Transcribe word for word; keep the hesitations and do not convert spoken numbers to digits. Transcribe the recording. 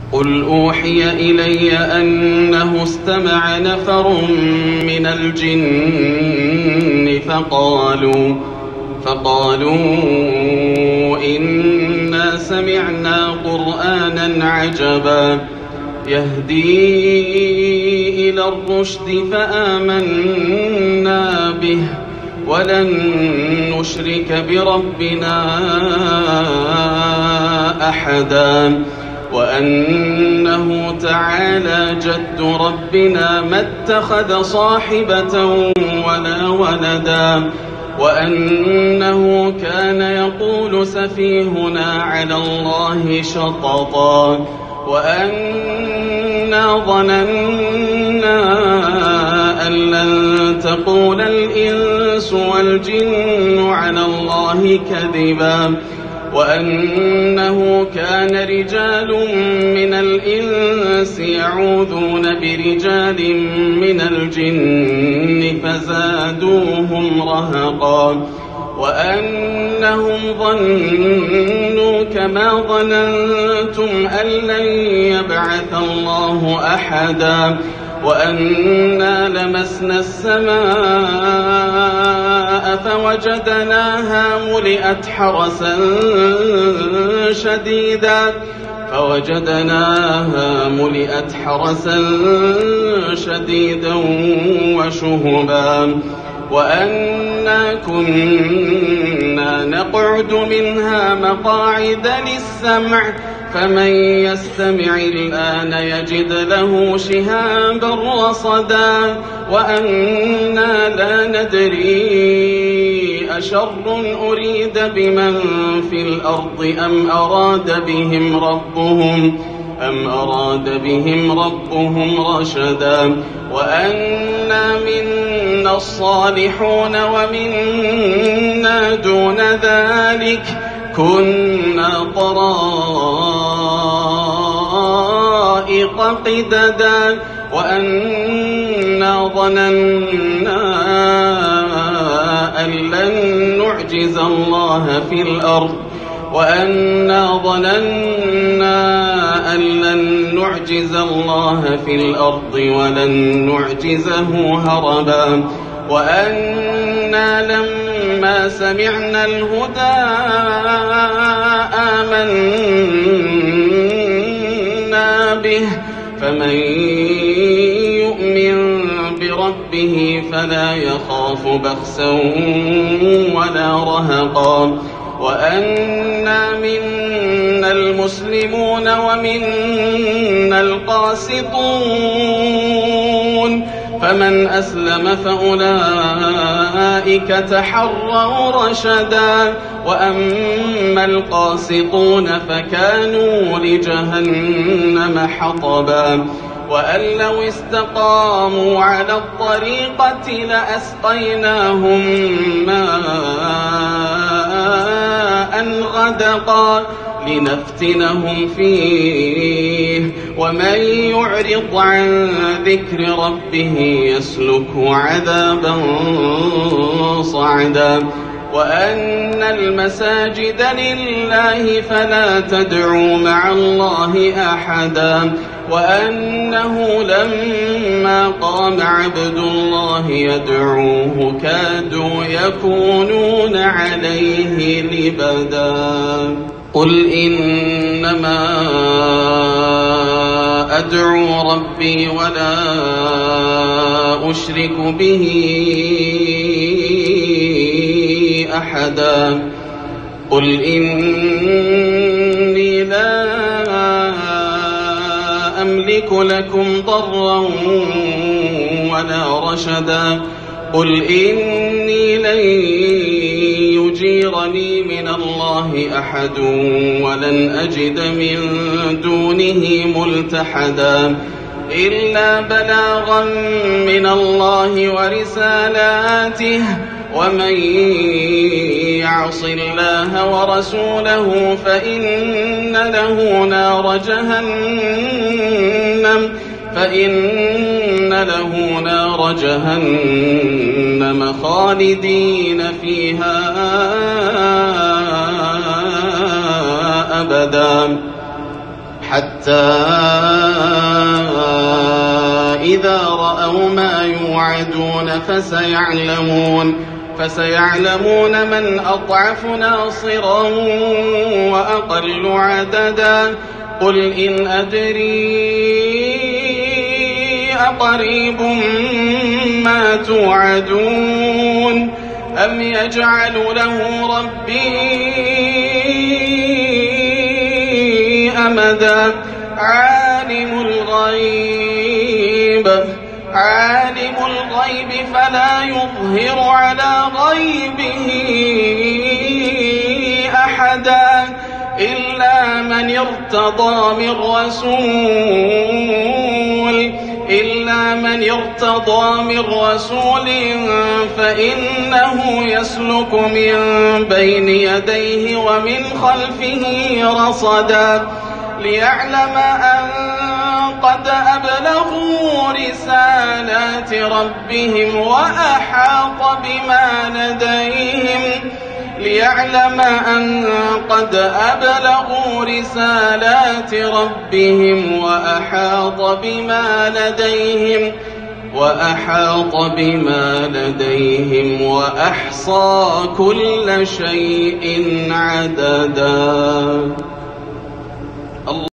قل أوحي إلي أنه استمع نفر من الجن فقالوا فقالوا إنا سمعنا قرآنا عجبا يهدي إلى الرشد فآمنا به ولن نشرك بربنا أحدا وأنه تعالى جد ربنا ما اتخذ صاحبة ولا ولدا وأنه كان يقول سفيهنا على الله شططا وأنا ظننا أن لن تقول الإنس والجن على الله كذبا وأنه كان رجال من الإنس يعوذون برجال من الجن فزادوهم رهقا وأنهم ظنوا كما ظننتم أن لن يبعث الله أحدا وأنا لمسنا السماء فوجدناها ملئت حرسا شديدا فوجدناها ملئت حرسا شديدا وشهبا وأنا كنا نقعد منها مقاعد للسمع فمن يستمع الآن يجد له شهابا رصدا وأنا لا ندري أشر أريد بمن في الأرض أم أراد بهم ربهم أم أراد بهم ربهم رشدا وأنا منا الصالحون ومنا دون ذلك كنا طرائق قددا وأنا ظننا أن لن نعجز الله في الأرض وأنا ظننا أن لن نعجز الله في الأرض ولن نعجزه هربا وأنا لما سمعنا الهدى آمنا به فمن يؤمن بربه فلا يخاف بخسا ولا رهقا وأنا منا المسلمون ومنا القاسطون فمن أسلم فأولئك تحروا رشدا وأما القاسطون فكانوا لجهنم حطبا وأن لو استقاموا على الطريقة لأسقيناهم ماء غدقا لنفتنهم فيه ومن يعرض عن ذكر ربه يسلكه عذابا صعدا وأن المساجد لله فلا تدعوا مع الله أحدا وأنه لما قام عبد الله يدعوه كادوا يكونون عليه لبدا قل إنما أدعو ربي ولا أشرك به أحدا قل إني لا أملك لكم ضرا ولا رشدا قل إني لن يجيرني من الله أحد ولن أجد من دونه ملتحدا إلا بلاغا من الله ورسالاته ومن يعص الله ورسوله فإن له نار جهنم فإن له نار جهنم خالدين فيها حتى إذا رأوا ما يوعدون فسيعلمون فسيعلمون من أضعف ناصرا وأقل عددا قل إن أدري أقريب ما توعدون أم يجعل له ربي أمدا عالم الغيب عالم الغيب فلا يظهر على غيبه أحدا إلا من ارتضى من رسول إلا من ارتضى من رسول فإنه يسلك من بين يديه ومن خلفه رصدا ليعلم أن قد أبلغوا رسالات ربهم وأحاط بما لديهم ليعلم أن قد أبلغوا رسالات ربهم وأحاط بما لديهم وأحاط بما لديهم وأحصى كل شيء عددا.